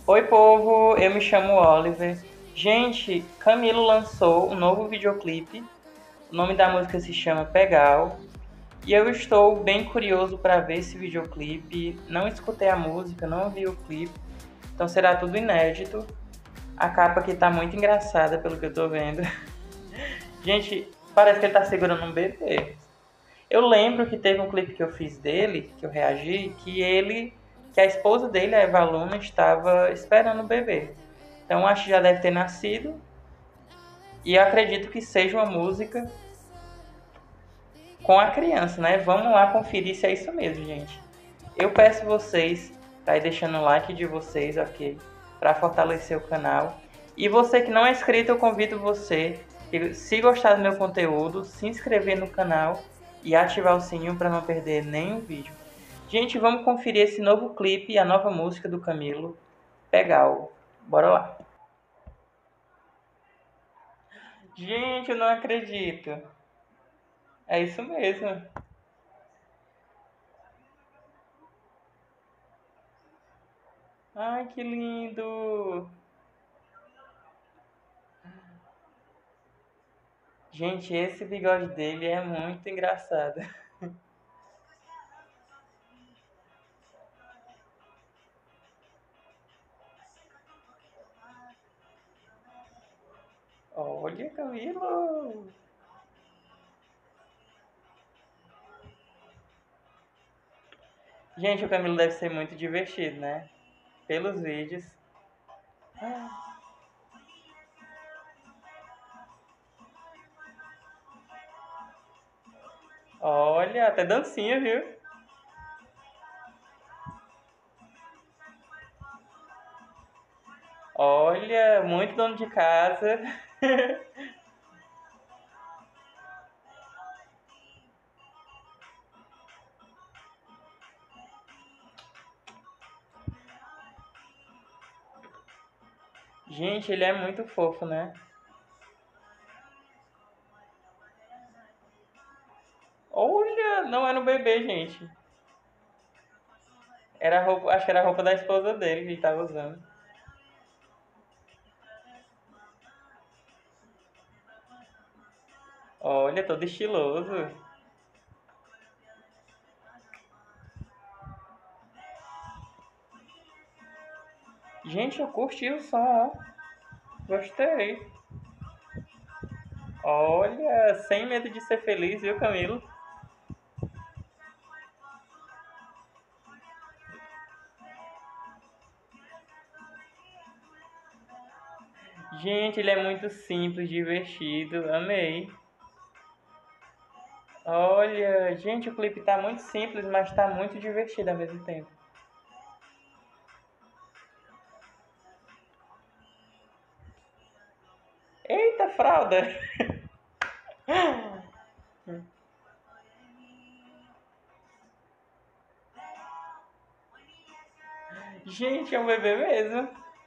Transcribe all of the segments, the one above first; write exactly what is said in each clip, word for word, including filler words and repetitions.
Oi, povo, eu me chamo Oliver. Gente, Camilo lançou um novo videoclipe. O nome da música se chama Pegal. E eu estou bem curioso para ver esse videoclipe. Não escutei a música, não vi o clipe, então será tudo inédito. A capa aqui tá muito engraçada pelo que eu tô vendo. Gente, parece que ele tá segurando um bebê. Eu lembro que teve um clipe que eu fiz dele, que eu reagi, que ele, que a esposa dele, a Eva Luna, estava esperando o bebê. Então acho que já deve ter nascido. E eu acredito que seja uma música com a criança, né? Vamos lá conferir se é isso mesmo, gente. Eu peço vocês para ir deixando o like de vocês, ok? Para fortalecer o canal. E você que não é inscrito, eu convido você, se gostar do meu conteúdo, se inscrever no canal e ativar o sininho para não perder nenhum vídeo. Gente, vamos conferir esse novo clipe e a nova música do Camilo, Pegal. Bora lá. Gente, eu não acredito. É isso mesmo. Ai, que lindo! Gente, esse bigode dele é muito engraçado. Olha, Camilo! Gente, o Camilo deve ser muito divertido, né? Pelos vídeos. Olha, até dancinha, viu? Olha, muito dono de casa. Gente, ele é muito fofo, né? Olha, não era um bebê, gente. Era a roupa, acho que era a roupa da esposa dele que ele tava usando. Olha, todo estiloso. Gente, eu curti o som, ó. Gostei. Olha, sem medo de ser feliz, viu, Camilo? Gente, ele é muito simples, divertido, amei. Olha, gente, o clipe tá muito simples, mas tá muito divertido ao mesmo tempo. Eita, fralda! Gente, é um bebê mesmo.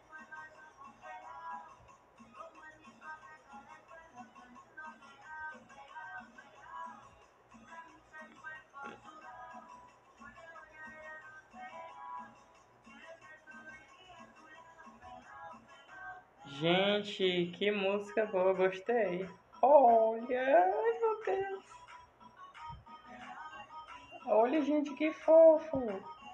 Gente, que música boa, gostei. Olha, ai meu Deus. Olha, gente, que fofo.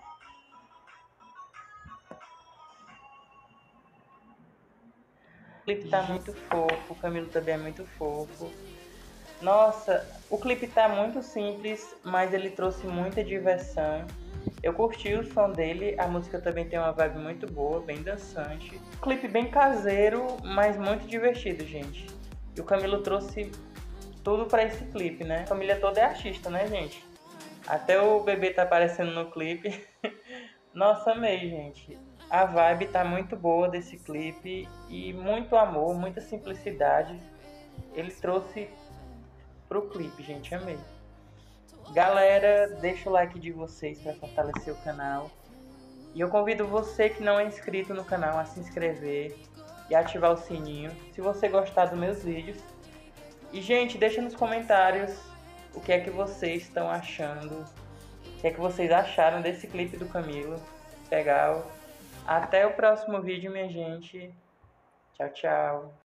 O clipe tá muito fofo, o Camilo também é muito fofo. Nossa, o clipe tá muito simples, mas ele trouxe muita diversão. Eu curti o som dele, a música também tem uma vibe muito boa, bem dançante. Clipe bem caseiro, mas muito divertido, gente. E o Camilo trouxe tudo pra esse clipe, né? A família toda é artista, né, gente? Até o bebê tá aparecendo no clipe. Nossa, amei, gente. A vibe tá muito boa desse clipe e muito amor, muita simplicidade. Ele trouxe pro clipe, gente, amei. Galera, deixa o like de vocês para fortalecer o canal. E eu convido você que não é inscrito no canal a se inscrever e ativar o sininho se você gostar dos meus vídeos. E, gente, deixa nos comentários o que é que vocês estão achando, o que é que vocês acharam desse clipe do Camilo. Legal. Até o próximo vídeo, minha gente. Tchau, tchau.